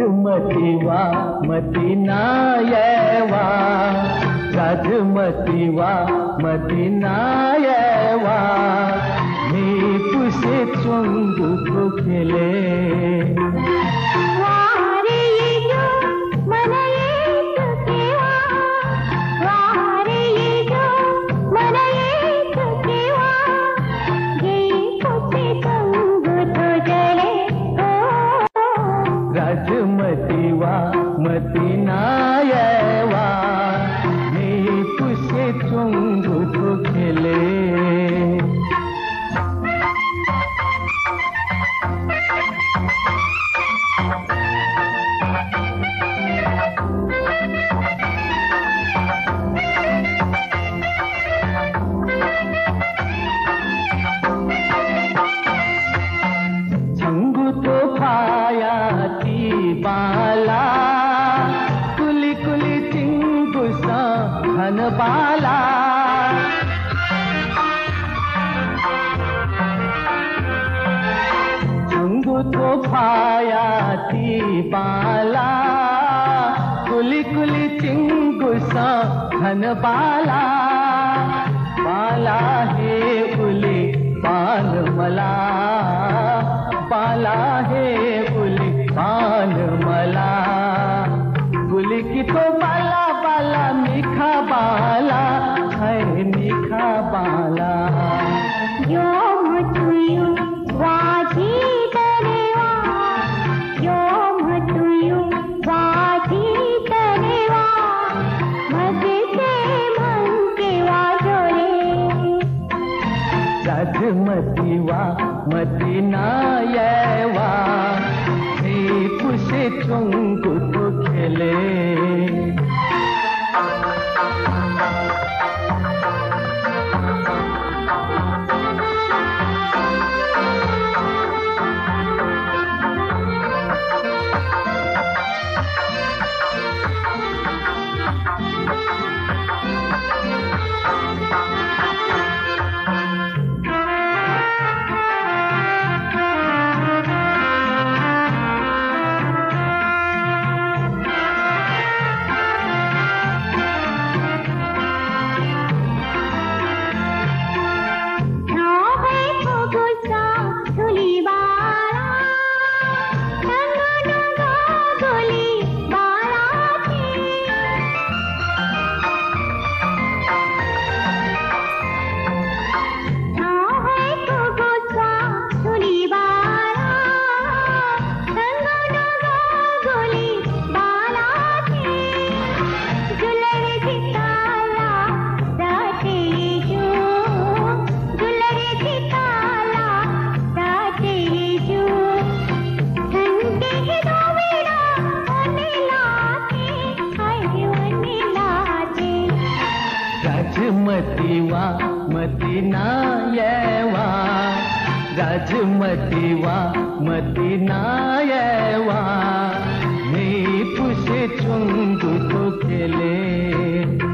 राजमती वा मती नायवा, राजमती वा मती नायवा, मी पुसे चुंगु को खेले। राजमती वा मती नायवा, मी पुसे चुंगु को खेले। चंगु तो पाया बाला, कुली कुली चिंगु सा घन बाला। चंगु तो पाया बाला, कुली कुली चिंगु सा घन बाला। बाला है उली पान मला, बाला है उली पान मला। गुली की तो बाला बाला मीठा बाला है, मीठा बाला। यो मटुयु वाजी तरेवा, यो मटुयु वाजी तरेवा, मगे से मन के वाजोले। राजमती वा मती नायवा, मी पुसे चुंगु को खेले। राजमती वा मती नायवा, राजमती वा मती नायवा, मी पुसे चुंगु को खेले।